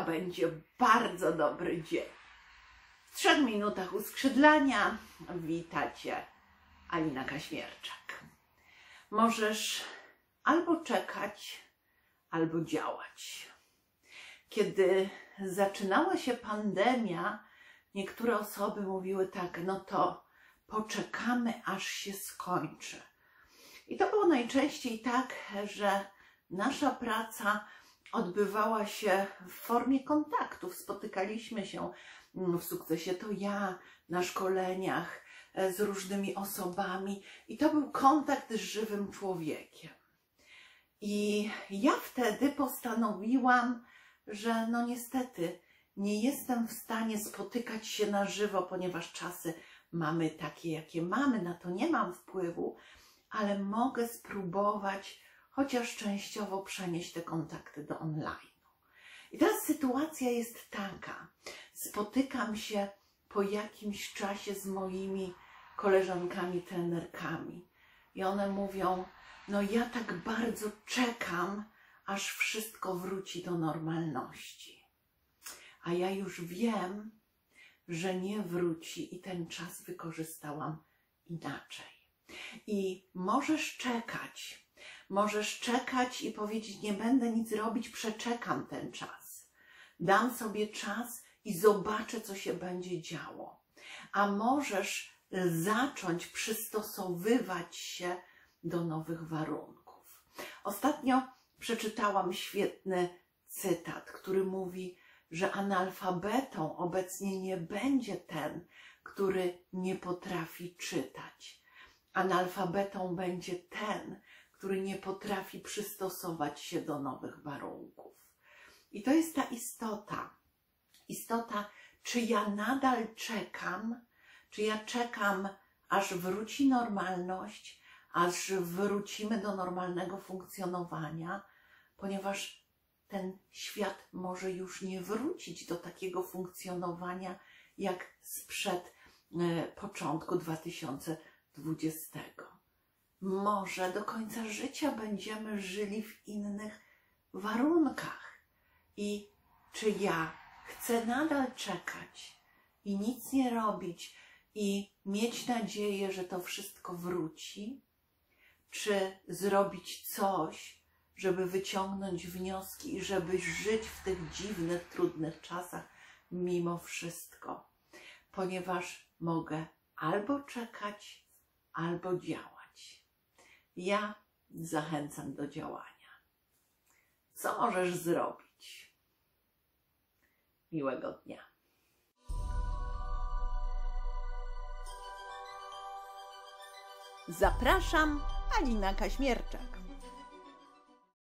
będzie bardzo dobry dzień. W 3 minutach uskrzydlania witacie Alina Kaźmierczak. Możesz albo czekać, albo działać. Kiedy zaczynała się pandemia, niektóre osoby mówiły tak, no to poczekamy, aż się skończy. I to było najczęściej tak, że nasza praca odbywała się w formie kontaktów. Spotykaliśmy się w Sukcesie to ja, na szkoleniach z różnymi osobami i to był kontakt z żywym człowiekiem. I ja wtedy postanowiłam, że no niestety nie jestem w stanie spotykać się na żywo, ponieważ czasy mamy takie, jakie mamy, na to nie mam wpływu, ale mogę spróbować chociaż częściowo przenieść te kontakty do online. I teraz sytuacja jest taka. Spotykam się po jakimś czasie z moimi koleżankami, trenerkami i one mówią, no ja tak bardzo czekam, aż wszystko wróci do normalności. A ja już wiem, że nie wróci i ten czas wykorzystałam inaczej. I możesz czekać i powiedzieć, nie będę nic robić, przeczekam ten czas. Dam sobie czas i zobaczę, co się będzie działo. A możesz zacząć przystosowywać się do nowych warunków. Ostatnio przeczytałam świetny cytat, który mówi, że analfabetą obecnie nie będzie ten, który nie potrafi czytać. Analfabetą będzie ten, który nie potrafi przystosować się do nowych warunków. I to jest ta istota, czy ja nadal czekam, czy ja czekam, aż wróci normalność, aż wrócimy do normalnego funkcjonowania, ponieważ ten świat może już nie wrócić do takiego funkcjonowania jak sprzed początku 2020. Może do końca życia będziemy żyli w innych warunkach. I czy ja chcę nadal czekać i nic nie robić i mieć nadzieję, że to wszystko wróci? Czy zrobić coś, żeby wyciągnąć wnioski i żeby żyć w tych dziwnych, trudnych czasach mimo wszystko? Ponieważ mogę albo czekać, albo działać. Ja zachęcam do działania. Co możesz zrobić? Miłego dnia. Zapraszam, Alina Kaźmierczak.